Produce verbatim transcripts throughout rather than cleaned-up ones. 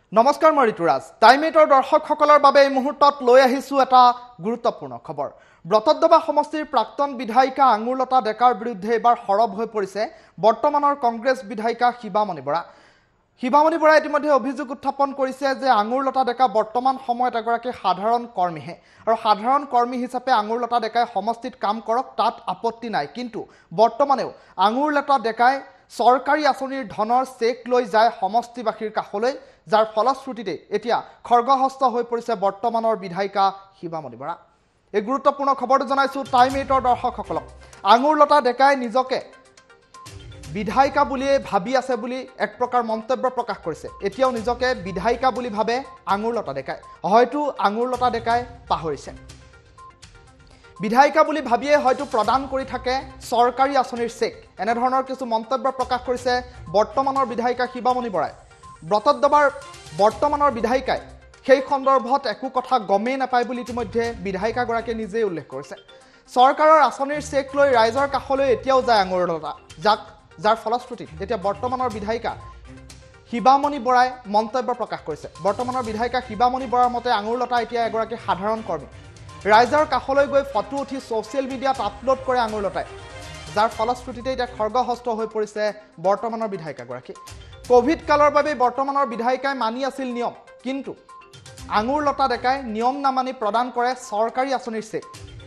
নমস্কাৰ মই ঋতুৰাজ টাইমেটৰ দৰ্শকসকলৰ বাবে এই মুহূৰ্তত লৈ আহিছো এটা গুৰুত্বপূৰ্ণ খবৰ ব্ৰতদ্ৰবা সমষ্টিৰ প্ৰাক্তন বিধায়িকা আঙুৰলতা ডেকাৰ বিৰুদ্ধে এবাৰ হৰব হৈ পৰিছে বৰ্তমানৰ কংগ্ৰেছ বিধায়িকা শিৱামণি বৰা শিৱামণি বৰা ইতিমধ্যে অভিযোগ উত্থাপন কৰিছে যে আঙুৰলতা ডেকা বৰ্তমান সময়ত এগৰাকী সাধাৰণ কৰ্মীহে আৰু সাধাৰণ কৰ্মী হিচাপে আঙুৰলতা ডেকাই সমষ্টিত কাম কৰক তাত আপত্তি নাই কিন্তু বৰ্তমানেও আঙুৰলতা ডেকাই চৰকাৰী আঁচনিৰ ধনৰ চেক লৈ যায় সমষ্টিবাসীৰ কাষলৈ যাৰ ফলশ্ৰুতিতে এতিয়া খৰ্গহস্ত হৈ পৰিছে বৰ্তমানৰ বিধায়িকা শিৱামণি বৰা এই গুৰুত্বপূৰ্ণ খবৰটো জনাইছো টাইম এইটৰ দৰ্শকসকলক আঙুৰলতা ডেকাই নিজকে বিধায়িকা বুলিয়ে ভাবি আছে বুলি এক প্ৰকাৰ মন্তব্য প্ৰকাশ কৰিছে এতিয়াও নিজকে বিধায়িকা বুলি ভাবে আঙুৰলতা ডেকাই হয়তো আঙুৰলতা ডেকাই পাহৰিছে বিধায়িকা বুলি ভাবিয়ে হয়তো প্ৰদান কৰি থাকে চৰকাৰী আঁচনিৰ চেক এনে ধৰণৰ কিছু মন্তব্য প্ৰকাশ কৰিছে বৰ্তমানৰ বিধায়িকা শিৱামণি বৰাই ব্ৰতদ্ৰবাৰ বৰ্তমানৰ বিধায়িকাই সেই সন্দৰ্ভত একো কথা গমেই নাপায় বুলি ইতিমধ্যে বিধায়িকাগৰাকীয়ে নিজেই উল্লেখ কৰিছে চৰকাৰৰ আঁচনিৰ চেক লৈ ৰাইজৰ কাষলৈ এতিয়াও যায় আঙুৰলতা যাক যাৰ ফলশ্ৰুতিত এতিয়া বৰ্তমানৰ বিধায়িকা শিৱামণি বৰাই মন্তব্য প্ৰকাশ কৰিছে বৰ্তমানৰ বিধায়িকা শিৱামণি বৰাৰ মতে আঙুৰলতা এতিয়া এগৰাকী সাধাৰণ কৰ্মী ৰাইজৰ কাষলৈ গৈ ফটো উঠি ছ'চিয়েল মিডিয়াত আপলোড কৰে আঙুৰলতাই যাৰ ফলশ্ৰুতিতে এতিয়া খৰ্গহস্ত হৈ পৰিছে বৰ্তমানৰ বিধায়িকাগৰাকী কোভিড কালৰ বাবে বৰ্তমানৰ বিধায়িকাই মানি আছিল নিয়ম কিন্তু আঙুৰলতা ডেকাই নিয়ম নামানি প্ৰদান কৰে চৰকাৰী আঁচনিৰ চেক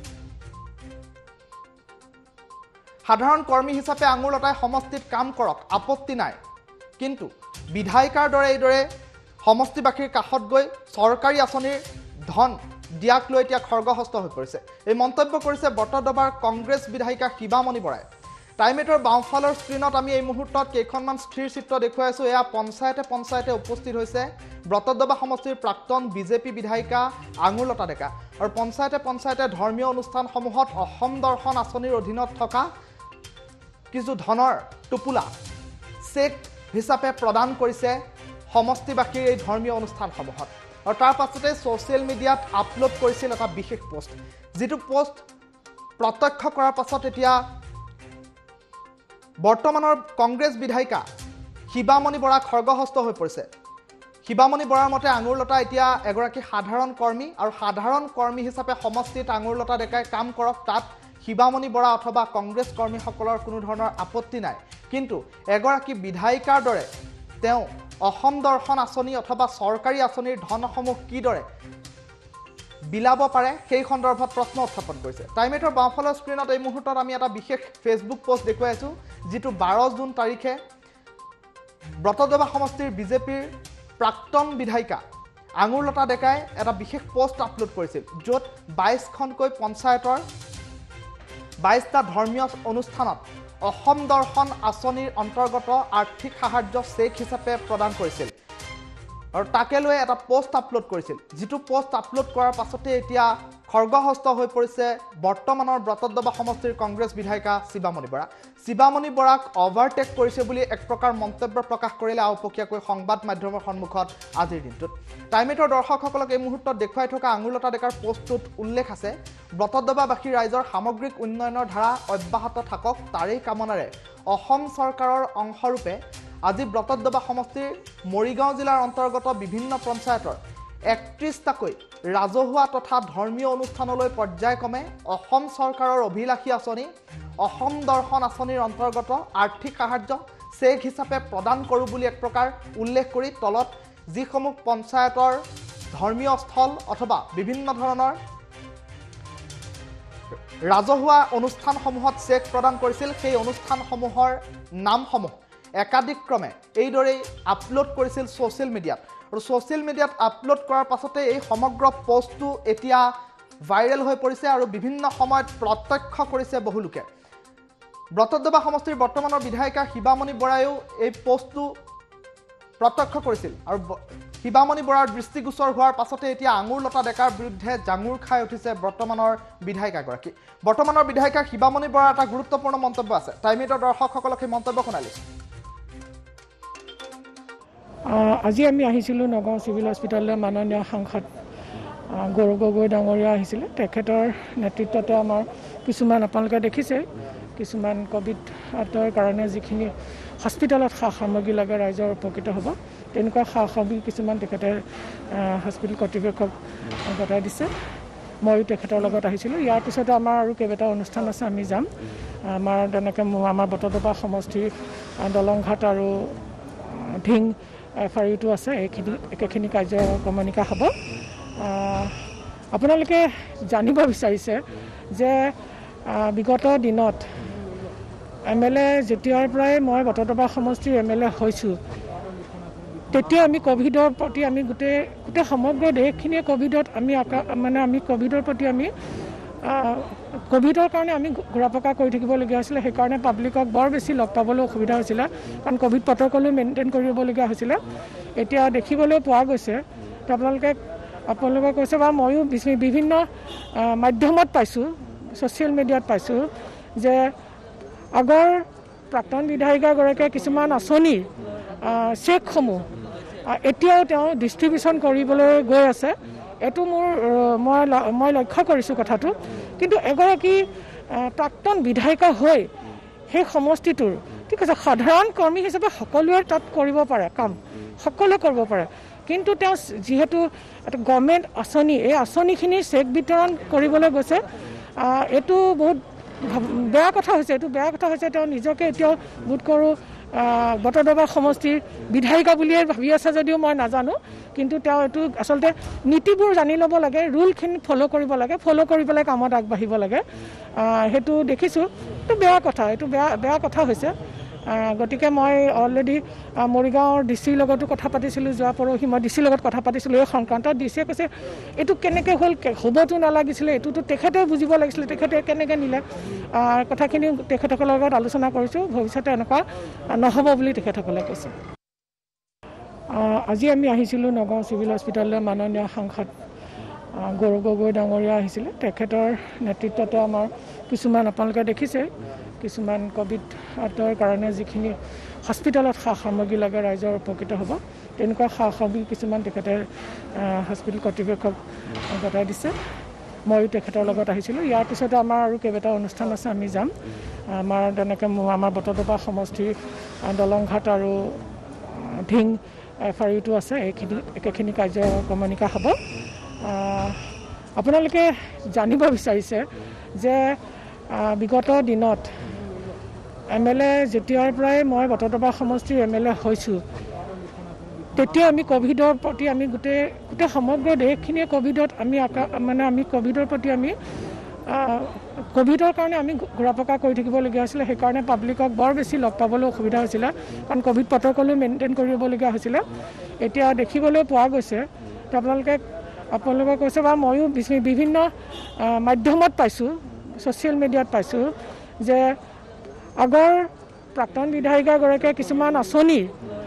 সাধাৰণ কৰ্মী হিচাপে আঙুৰলতাই সমষ্টিত কাম কৰক আপত্তি নাই কিন্তু বিধায়িকাৰ দৰে এইদৰে সমষ্টিবাসীৰ কাষত গৈ চৰকাৰী আঁচনিৰ ধন দিয়াক লৈ এতিয়া খৰ্গহস্ত হৈ পৰিছে এই মন্তব্য কৰিছে বৰ্তদ্ৰবাৰ কংগ্ৰেছ বিধায়িকা শিৱামণি বৰাই টাইমেটৰ বাওঁফালৰ স্ক্ৰীনত আমি এই মুহূৰ্তত কেইখনমান স্থিৰ চিত্ৰ দেখুৱাই আছো এয়া পঞ্চায়তে পঞ্চায়তে উপস্থিত হৈছে ব্ৰতদ্ৰবা সমষ্টিৰ প্ৰাক্তন বিজেপি বিধায়িকা আঙুৰলতা ডেকা আৰু পঞ্চায়তে পঞ্চায়তে ধৰ্মীয় অনুষ্ঠানসমূহত অসম দৰ্শন আঁচনিৰ অধীনত থকা কিছু ধনৰ টোপোলা চেক হিচাপে প্ৰদান কৰিছে সমষ্টিবাসীৰ এই ধৰ্মীয় অনুষ্ঠানসমূহত আৰু তাৰ পাছতে ছ'চিয়েল মিডিয়াত আপলোড কৰিছিল এটা বিশেষ পোষ্ট যিটো পোষ্ট প্ৰত্যক্ষ কৰাৰ পাছত এতিয়া বৰ্তমানৰ কংগ্ৰেছ বিধায়িকা শিৱামণি বৰা খৰ্গহস্ত হৈ পৰিছে শিৱামণি বৰাৰ মতে আঙুৰলতা এতিয়া এগৰাকী সাধাৰণ কৰ্মী আৰু সাধাৰণ কৰ্মী হিচাপে সমষ্টিত আঙুৰলতা ডেকাই কাম কৰক তাত শিৱামণি বৰা অথবা কংগ্ৰেছ কৰ্মীসকলৰ কোনো ধৰণৰ আপত্তি নাই কিন্তু এগৰাকী বিধায়িকাৰ দৰে তেওঁ অসম দৰ্শন আঁচনি অথবা চৰকাৰী আঁচনিৰ ধনসমূহ কিদৰে বিলাব পাৰে সেই সন্দৰ্ভত প্ৰশ্ন উত্থাপন কৰিছে টাইমেটৰ বাওঁফালৰ স্ক্ৰীনত এই মুহূৰ্তত আমি এটা বিশেষ ফেচবুক পোষ্ট দেখুৱাই আছো যিটো বাৰ জুন তাৰিখে ব্ৰতদ্ৰবা সমষ্টিৰ বিজেপিৰ প্ৰাক্তন বিধায়িকা আঙুৰলতা ডেকাই এটা বিশেষ পোষ্ট আপলোড কৰিছিল য'ত বাইছখনকৈ পঞ্চায়তৰ বাইছটা ধৰ্মীয় অনুষ্ঠানত অসম দৰ্শন আঁচনিৰ অন্তৰ্গত আৰ্থিক সাহায্য চেক হিচাপে প্ৰদান কৰিছিল আৰু তাকে লৈ এটা পোষ্ট আপলোড কৰিছিল যিটো পোষ্ট আপলোড কৰাৰ পাছতে এতিয়া খৰ্গহস্ত হৈ পৰিছে বৰ্তমানৰ ব্ৰতদ্ৰবা সমষ্টিৰ কংগ্ৰেছ বিধায়িকা শিৱামণি বৰা শিৱামণি বৰাক অভাৰটেক কৰিছে বুলি এক প্ৰকাৰ মন্তব্য প্ৰকাশ কৰিলে আওপকীয়াকৈ সংবাদ মাধ্যমৰ সন্মুখত আজিৰ দিনটোত টাইমেটৰ দৰ্শকসকলক এই মুহূৰ্তত দেখুৱাই থকা আঙুৰলতা ডেকাৰ পোষ্টটোত উল্লেখ আছে ব্ৰতদ্ৰবাবাসী ৰাইজৰ সামগ্ৰিক উন্নয়নৰ ধাৰা অব্যাহত থাকক তাৰেই কামনাৰে অসম চৰকাৰৰ অংশৰূপে আজি ব্ৰতদ্ৰবা সমষ্টিৰ মৰিগাঁও জিলাৰ অন্তৰ্গত বিভিন্ন পঞ্চায়তৰ একত্ৰিশটাকৈ ৰাজহুৱা তথা ধৰ্মীয় অনুষ্ঠানলৈ পৰ্যায়ক্ৰমে অসম চৰকাৰৰ অভিলাষী আঁচনি অসম দৰ্শন আঁচনিৰ অন্তৰ্গত আৰ্থিক সাহায্য চেক হিচাপে প্ৰদান কৰোঁ বুলি এক প্ৰকাৰ উল্লেখ কৰি তলত যিসমূহ পঞ্চায়তৰ ধৰ্মীয় স্থল অথবা বিভিন্ন ধৰণৰ ৰাজহুৱা অনুষ্ঠানসমূহত চেক প্ৰদান কৰিছিল সেই অনুষ্ঠানসমূহৰ নামসমূহ একাধিক্ৰমে এইদৰেই আপলোড কৰিছিল ছ'চিয়েল মিডিয়াত আৰু ছ'চিয়েল মিডিয়াত আপলোড কৰাৰ পাছতে এই সমগ্ৰ পোষ্টটো এতিয়া ভাইৰেল হৈ পৰিছে আৰু বিভিন্ন সময়ত প্ৰত্যক্ষ কৰিছে বহুলোকে ব্ৰতদ্ৰবা সমষ্টিৰ বৰ্তমানৰ বিধায়িকা শিৱামণি বৰাইও এই পোষ্টটো প্ৰত্যক্ষ কৰিছিল আৰু শিৱামণি বৰাৰ দৃষ্টিগোচৰ হোৱাৰ পাছতে এতিয়া আঙুৰলতা ডেকাৰ বিৰুদ্ধে জাঙুৰ খাই উঠিছে বৰ্তমানৰ বিধায়িকাগৰাকী বৰ্তমানৰ বিধায়িকা শিৱামণি বৰাৰ এটা গুৰুত্বপূৰ্ণ মন্তব্য আছে টাইমেটৰ দৰ্শকসকলক এই মন্তব্য শুনালি আজি আমি আহিছিলোঁ নগাঁও চিভিল হস্পিটাললৈ মাননীয় সাংসদ গৌৰৱ গগৈ ডাঙৰীয়া আহিছিলে তেখেতৰ নেতৃত্বতে আমাৰ কিছুমান আপোনালোকে দেখিছে কিছুমান ক'ভিডৰ কাৰণে যিখিনি হস্পিটেলত সা সামগ্ৰী লাগে ৰাইজৰ উপকৃত হ'ব তেনেকুৱা সা সামগ্ৰী কিছুমান তেখেতে হস্পিটেল কৰ্তৃপক্ষক গতাই দিছে ময়ো তেখেতৰ লগত আহিছিলোঁ ইয়াৰ পিছতে আমাৰ আৰু কেইবাটাও অনুষ্ঠান আছে আমি যাম আমাৰ তেনেকৈ আমাৰ বটদ্ৰৱা সমষ্টিৰ দলংঘাট আৰু ঢিং এফ আৰ ইউটো আছে এইখিনি একেখিনি কাৰ্য ক্ৰমণিকা হ'ব আপোনালোকে জানিব বিচাৰিছে যে বিগত দিনত এম এল এ যেতিয়াৰ পৰাই মই বটদ্ৰৱা সমষ্টিৰ এম এল এ হৈছোঁ তেতিয়া আমি ক'ভিডৰ প্ৰতি আমি গোটেই গোটেই সমগ্ৰ দেশখিনিয়ে ক'ভিডত আমি মানে আমি ক'ভিডৰ প্ৰতি আমি ক'ভিডৰ কাৰণে আমি ঘূৰা পকা কৰি থাকিবলগীয়া হৈছিলে সেইকাৰণে পাব্লিকক বৰ বেছি লগ পাবলৈ অসুবিধা হৈছিলে কাৰণ ক'ভিড প্ৰট'কলো মেইনটেইন কৰিবলগীয়া হৈছিলে এতিয়া দেখিবলৈ পোৱা গৈছে আপোনালোকে আপোনালোকে কৈছে বা ময়ো বিভিন্ন মাধ্যমত পাইছোঁ ছ'চিয়েল মিডিয়াত পাইছোঁ যে আগৰ প্ৰাক্তন বিধায়িকাগৰাকীয়ে কিছুমান আঁচনিৰ চেকসমূহ এতিয়াও তেওঁ ডিষ্ট্ৰিবিউশ্যন কৰিবলৈ গৈ আছে এইটো মোৰ মই মই লক্ষ্য কৰিছোঁ কথাটো কিন্তু এগৰাকী প্ৰাক্তন বিধায়িকা হৈ সেই সমষ্টিটোৰ ঠিক আছে সাধাৰণ কৰ্মী হিচাপে সকলোৱে তাত কৰিব পাৰে কাম সকলোৱে কৰিব পাৰে কিন্তু তেওঁ যিহেতু এটা গভৰ্ণমেণ্ট আঁচনি এই আঁচনিখিনিৰ চেক বিতৰণ কৰিবলৈ গৈছে এইটো বহুত বেয়া কথা হৈছে এইটো বেয়া কথা হৈছে তেওঁ নিজকে এতিয়াও বোধ কৰোঁ বটদ্ৰৱা সমষ্টিৰ বিধায়িকা বুলিয়ে ভাবি আছে যদিও মই নাজানো কিন্তু তেওঁ এইটো আচলতে নীতিবোৰ জানি ল'ব লাগে ৰুলখিনি ফ'ল' কৰিব লাগে ফ'ল' কৰি পেলাই কামত আগবাঢ়িব লাগে সেইটো দেখিছোঁ এইটো বেয়া কথা এইটো বেয়া বেয়া কথা হৈছে গতিকে মই অলৰেডি মৰিগাঁৱৰ ডি চিৰ লগতো কথা পাতিছিলোঁ যোৱা পৰহি মই ডি চিৰ লগত কথা পাতিছিলোঁ এই সংক্ৰান্তত ডি চিয়ে কৈছে এইটো কেনেকৈ হ'ল হ'বতো নালাগিছিলে এইটোতো তেখেতেও বুজিব লাগিছিলে তেখেতে কেনেকৈ নিলে কথাখিনি তেখেতসকলৰ লগত আলোচনা কৰিছোঁ ভৱিষ্যতে এনেকুৱা নহ'ব বুলি তেখেতসকলে কৈছে আজি আমি আহিছিলোঁ নগাঁও চিভিল হস্পিটেললৈ মাননীয় সাংসদ গৌৰৱ গগৈ ডাঙৰীয়া আহিছিলে তেখেতৰ নেতৃত্বতে আমাৰ কিছুমান আপোনালোকে দেখিছে কিছুমান ক'ভিডৰ কাৰণে যিখিনি হস্পিটেলত সা সামগ্ৰী লাগে ৰাইজৰ উপকৃত হ'ব তেনেকুৱা সা সামগ্ৰী কিছুমান তেখেতে হস্পিটেল কৰ্তৃপক্ষক গতাই দিছে ময়ো তেখেতৰ লগত আহিছিলোঁ ইয়াৰ পিছতে আমাৰ আৰু কেইবাটাও অনুষ্ঠান আছে আমি যাম আমাৰ তেনেকৈ আমাৰ বটদ্ৰৱা সমষ্টিৰ দলংঘাট আৰু ঢিং এফ আৰ ইউটো আছে এইখিনি একেখিনি কাৰ্য ক্ৰমণিকা হ'ব আপোনালোকে জানিব বিচাৰিছে যে বিগত দিনত এম এল এ যেতিয়াৰ পৰাই মই বটদ্ৰৱা সমষ্টিৰ এম এল এ হৈছোঁ তেতিয়া আমি ক'ভিডৰ প্ৰতি আমি গোটেই গোটেই সমগ্ৰ দেশখিনিয়ে ক'ভিডত আমি মানে আমি ক'ভিডৰ প্ৰতি আমি ক'ভিডৰ কাৰণে আমি ঘূৰা পকা কৰি থাকিবলগীয়া হৈছিলে সেইকাৰণে পাব্লিকক বৰ বেছি লগ পাবলৈ অসুবিধা হৈছিলে কাৰণ ক'ভিড প্ৰট'কলো মেইনটেইন কৰিবলগীয়া হৈছিলে এতিয়া দেখিবলৈ পোৱা গৈছে আপোনালোকে আপোনালোকে কৈছে বা ময়ো বিভিন্ন মাধ্যমত পাইছোঁ ছ'চিয়েল মিডিয়াত পাইছোঁ যে আগৰ প্ৰাক্তন বিধায়িকাগৰাকীয়ে কিছুমান আঁচনিৰ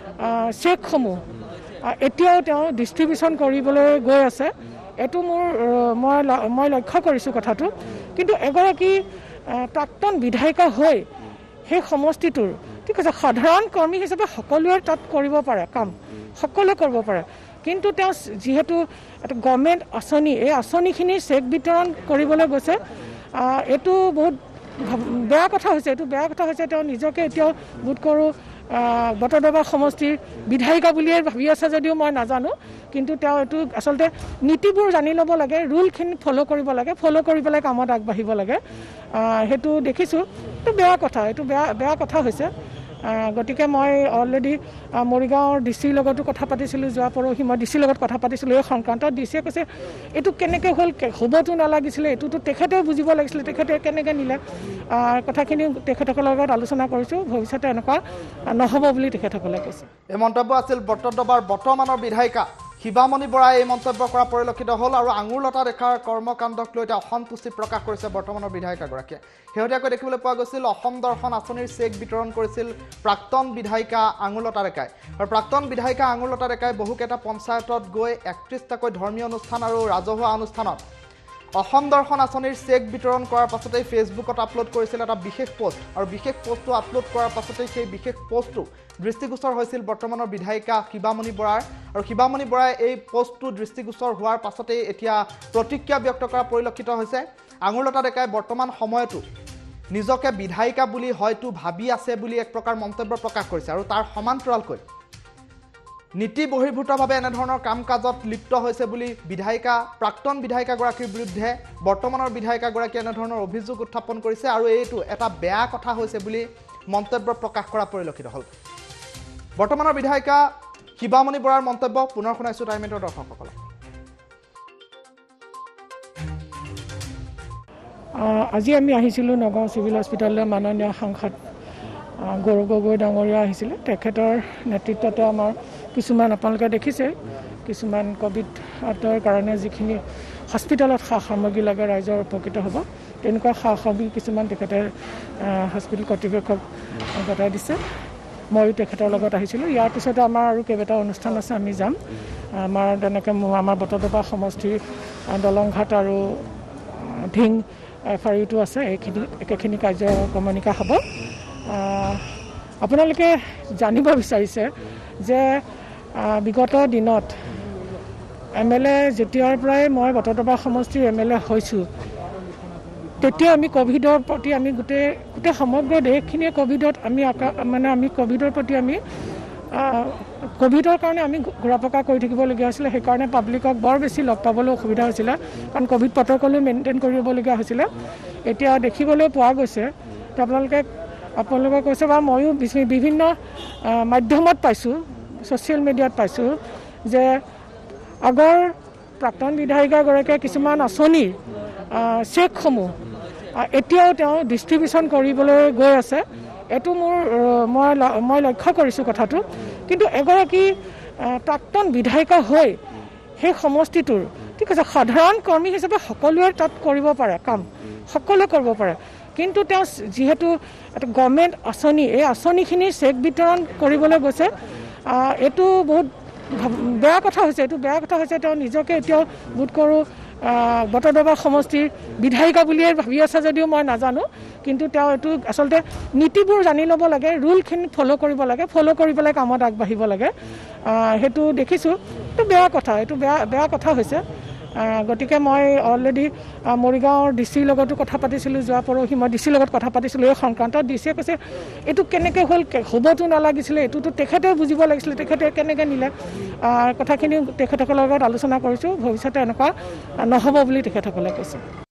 চেকসমূহ এতিয়াও তেওঁ ডিষ্ট্ৰিবিউশ্যন কৰিবলৈ গৈ আছে এইটো মোৰ মই মই লক্ষ্য কৰিছোঁ কথাটো কিন্তু এগৰাকী প্ৰাক্তন বিধায়িকা হৈ সেই সমষ্টিটোৰ ঠিক আছে সাধাৰণ কৰ্মী হিচাপে সকলোৱে তাত কৰিব পাৰে কাম সকলোৱে কৰিব পাৰে কিন্তু তেওঁ যিহেতু এটা গভৰ্ণমেণ্ট আঁচনি এই আঁচনিখিনিৰ চেক বিতৰণ কৰিবলৈ গৈছে এইটো বহুত বেয়া কথা হৈছে এইটো বেয়া কথা হৈছে তেওঁ নিজকে এতিয়াও বোধ কৰোঁ বটদ্ৰৱা সমষ্টিৰ বিধায়িকা বুলিয়ে ভাবি আছে যদিও মই নাজানো কিন্তু তেওঁ এইটো আচলতে নীতিবোৰ জানি ল'ব লাগে ৰুলখিনি ফ'ল' কৰিব লাগে ফ'ল' কৰি পেলাই কামত আগবাঢ়িব লাগে সেইটো দেখিছোঁ এইটো বেয়া কথা এইটো বেয়া বেয়া কথা হৈছে গতিকে মই অলৰেডি মৰিগাঁৱৰ ডি চিৰ লগতো কথা পাতিছিলোঁ যোৱা পৰহি মই ডি চিৰ লগত কথা পাতিছিলোঁ এই সংক্ৰান্তত ডি চিয়ে কৈছে এইটো কেনেকৈ হ'ল হ'বতো নালাগিছিলে এইটোতো তেখেতেও বুজিব লাগিছিলে তেখেতে কেনেকৈ নিলে কথাখিনি তেখেতসকলৰ লগত আলোচনা কৰিছোঁ ভৱিষ্যতে এনেকুৱা নহ'ব বুলি তেখেতসকলে কৈছে এই মন্তব্য আছিল বটদ্ৰৱাৰ বৰ্তমানৰ বিধায়িকা শিৱামণি বৰাই এই মন্তব্য কৰা পৰিলক্ষিত হ'ল আৰু আঙুৰলতা ডেকাৰ কৰ্মকাণ্ডক লৈ এতিয়া অসন্তুষ্টি প্ৰকাশ কৰিছে বৰ্তমানৰ বিধায়িকাগৰাকীয়ে শেহতীয়াকৈ দেখিবলৈ পোৱা গৈছিল অসম দৰ্শন আঁচনিৰ চেক বিতৰণ কৰিছিল প্ৰাক্তন বিধায়িকা আঙুৰলতা ডেকাই আৰু প্ৰাক্তন বিধায়িকা আঙুৰলতা ডেকাই বহুকেইটা পঞ্চায়তত গৈ একত্ৰিশটাকৈ ধৰ্মীয় অনুষ্ঠান আৰু ৰাজহুৱা অনুষ্ঠানত অসম দৰ্শন আঁচনিৰ চেক বিতৰণ কৰাৰ পাছতেই ফেচবুকত আপলোড কৰিছিল এটা বিশেষ পোষ্ট আৰু বিশেষ পোষ্টটো আপলোড কৰাৰ পাছতেই সেই বিশেষ পোষ্টটো দৃষ্টিগোচৰ হৈছিল বৰ্তমানৰ বিধায়িকা শিৱামণি বৰাৰ আৰু শিৱামণি বৰাই এই পোষ্টটো দৃষ্টিগোচৰ হোৱাৰ পাছতেই এতিয়া প্ৰতিক্ৰিয়া ব্যক্ত কৰা পৰিলক্ষিত হৈছে আঙুৰলতা ডেকাই বৰ্তমান সময়তো নিজকে বিধায়িকা বুলি হয়তো ভাবি আছে বুলি এক প্ৰকাৰ মন্তব্য প্ৰকাশ কৰিছে আৰু তাৰ সমান্তৰালকৈ নীতি বহিৰ্ভূতভাৱে এনেধৰণৰ কাম কাজত লিপ্ত হৈছে বুলি বিধায়িকা প্ৰাক্তন বিধায়িকাগৰাকীৰ বিৰুদ্ধে বৰ্তমানৰ বিধায়িকাগৰাকীয়ে এনেধৰণৰ অভিযোগ উত্থাপন কৰিছে আৰু এইটো এটা বেয়া কথা হৈছে বুলি মন্তব্য প্ৰকাশ কৰা পৰিলক্ষিত হ'ল বৰ্তমানৰ বিধায়িকা শিৱামণি বৰাৰ মন্তব্য পুনৰ শুনাইছো টাইমেটৰ দৰ্শকসকলক আজি আমি আহিছিলোঁ নগাঁও চিভিল হস্পিটেললৈ মাননীয় সাংসদ গৌৰৱ গগৈ ডাঙৰীয়া আহিছিলে তেখেতৰ নেতৃত্বতে আমাৰ কিছুমান আপোনালোকে দেখিছে কিছুমান কোভিডৰ কাৰণে যিখিনি হস্পিটেলত সা সামগ্ৰী লাগে ৰাইজৰ উপকৃত হ'ব তেনেকুৱা সা সামগ্ৰী কিছুমান তেখেতে হস্পিটেল কৰ্তৃপক্ষক গতাই দিছে ময়ো তেখেতৰ লগত আহিছিলোঁ ইয়াৰ পিছতে আমাৰ আৰু কেইবাটাও অনুষ্ঠান আছে আমি যাম আমাৰ তেনেকৈ আমাৰ বটদ্ৰৱা সমষ্টিৰ দলংঘাট আৰু ঢিং এফ আৰ ইউটো আছে এইখিনি একেখিনি কাৰ্যক্ৰমণিকা হ'ব আপোনালোকে জানিব বিচাৰিছে যে বিগত দিনত এম এল এ যেতিয়াৰ পৰাই মই বটদ্ৰৱা সমষ্টিৰ এম এল এ হৈছোঁ তেতিয়া আমি কোভিডৰ প্ৰতি আমি গোটেই গোটেই সমগ্ৰ দেশখিনিয়ে কোভিডত আমি মানে আমি কোভিডৰ প্ৰতি আমি কোভিডৰ কাৰণে আমি ঘূৰা পকা কৰি থাকিবলগীয়া হৈছিলে সেইকাৰণে পাব্লিকক বৰ বেছি লগ পাবলৈ অসুবিধা হৈছিলে কাৰণ কোভিড প্ৰট'কলো মেইনটেইন কৰিবলগীয়া হৈছিলে এতিয়া দেখিবলৈ পোৱা গৈছে আপোনালোকে আপোনালোকে কৈছে বা ময়ো বিভিন্ন মাধ্যমত পাইছোঁ ছ'চিয়েল মিডিয়াত পাইছোঁ যে আগৰ প্ৰাক্তন বিধায়িকাগৰাকীয়ে কিছুমান আঁচনিৰ চেকসমূহ এতিয়াও তেওঁ ডিষ্ট্ৰিবিউশ্যন কৰিবলৈ গৈ আছে এইটো মোৰ মই মই লক্ষ্য কৰিছোঁ কথাটো কিন্তু এগৰাকী প্ৰাক্তন বিধায়িকা হৈ সেই সমষ্টিটোৰ ঠিক আছে সাধাৰণ কৰ্মী হিচাপে সকলোৱে তাত কৰিব পাৰে কাম সকলোৱে কৰিব পাৰে কিন্তু তেওঁ যিহেতু এটা গভৰ্ণমেণ্ট আঁচনি এই আঁচনিখিনি চেক বিতৰণ কৰিবলৈ গৈছে এইটো বহুত বেয়া কথা হৈছে এইটো বেয়া কথা হৈছে তেওঁ নিজকে এতিয়াও বোধ কৰোঁ বটদ্ৰৱা সমষ্টিৰ বিধায়িকা বুলিয়ে ভাবি আছে যদিও মই নাজানো কিন্তু তেওঁ এইটো আচলতে নীতিবোৰ জানি ল'ব লাগে ৰুলখিনি ফ'ল' কৰিব লাগে ফ'ল' কৰি পেলাই কামত আগবাঢ়িব লাগে সেইটো দেখিছোঁ এইটো বেয়া কথা এইটো বেয়া বেয়া কথা হৈছে গতিকে মই অলৰেডি মৰিগাঁৱৰ ডি চিৰ লগতো কথা পাতিছিলোঁ যোৱা পৰহি মই ডি চিৰ লগত কথা পাতিছিলোঁ এই সংক্ৰান্তত ডি চিয়ে কৈছে এইটো কেনেকৈ হ'ল হ'বতো নালাগিছিলে এইটোতো তেখেতে বুজিব লাগিছিলে তেখেতে কেনেকৈ নিলে কথাখিনি তেখেতসকলৰ লগত আলোচনা কৰিছোঁ ভৱিষ্যতে এনেকুৱা নহ'ব বুলি তেখেতসকলে কৈছে